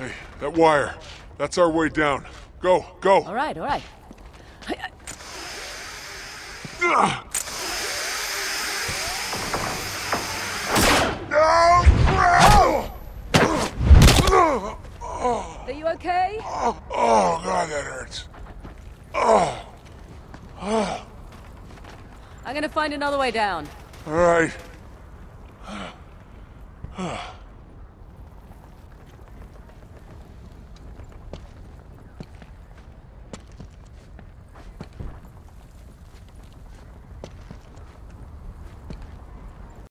Hey, that wire. That's our way down. Go, go. All right, all right. Are you okay? Oh, God, that hurts. Oh. I'm gonna find another way down. All right.